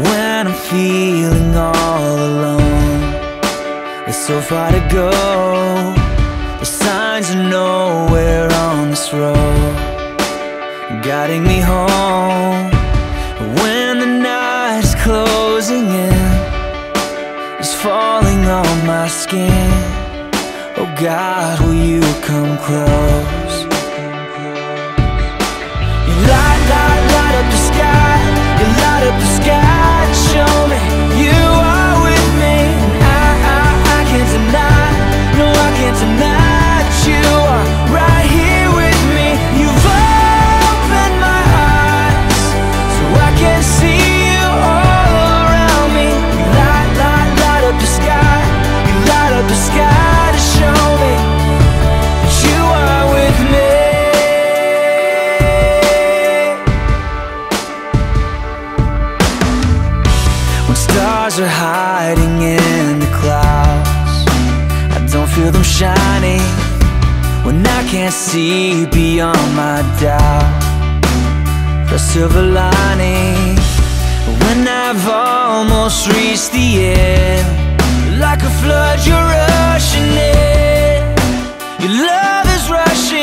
when I'm feeling all alone. There's so far to go, the signs are nowhere on this road, guiding me home. When the night is closing in, it's falling on my skin. Oh God, will you come close? You light up the sky. You light up the sky to show me you are with me. And I can't deny, no I can't deny that you are right here with me. You've opened my eyes so I can see you all around me. You light up the sky. You light up the sky to show me that you are with me. When stars are hiding in the clouds, I don't feel them shining. When I can't see beyond my doubt, the silver lining. When I've almost reached the end, like a flood you're rushing in. Your love is rushing